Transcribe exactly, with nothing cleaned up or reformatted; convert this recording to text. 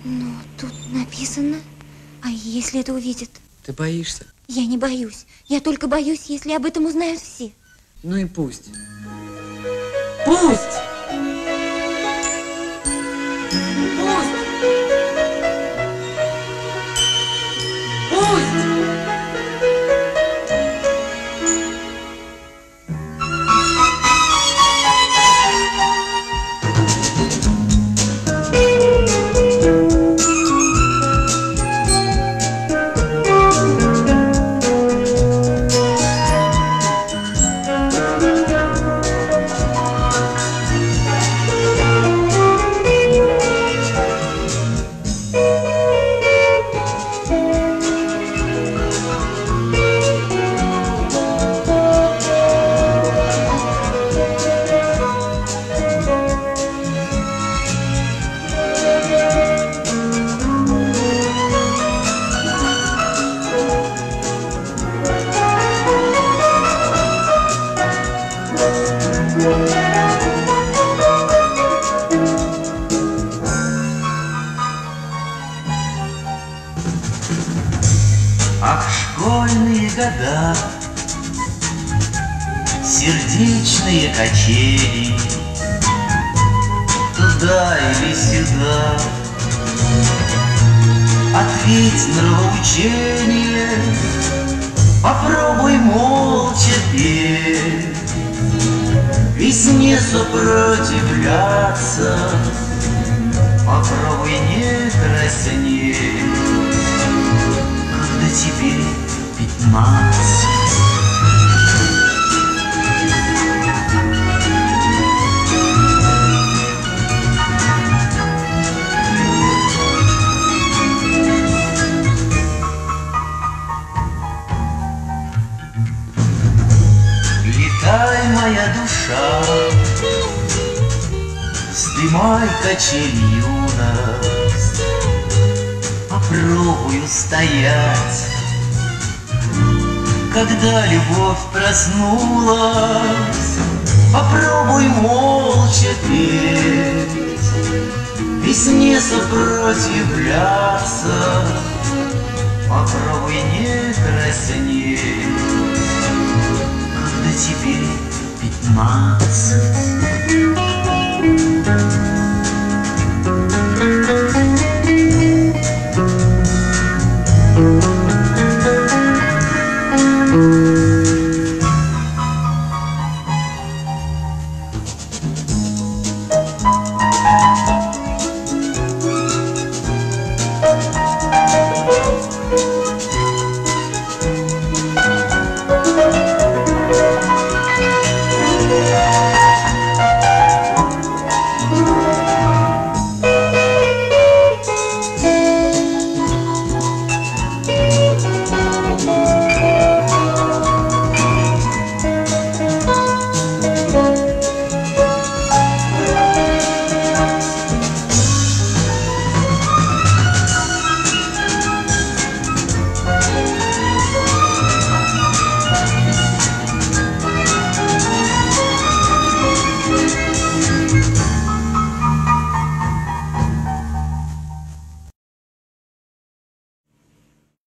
Ну, тут написано. А если это увидят? Ты боишься? Я не боюсь. Я только боюсь, если об этом узнают все. Ну и пусть. Пусть! Пусть! Пусть! Ах, школьные года, сердечные качели, туда или сюда. Ответь, нравоученье, попробуй молча петь, весне сопротивляться, попробуй не краснеть. Когда тебе пятнадцать, летай, моя душа, вздымай, качели, юность. Попробуй устоять, когда любовь проснулась. Попробуй молча петь, весне сопротивляться. Попробуй не краснеть, когда тебе пятнадцать.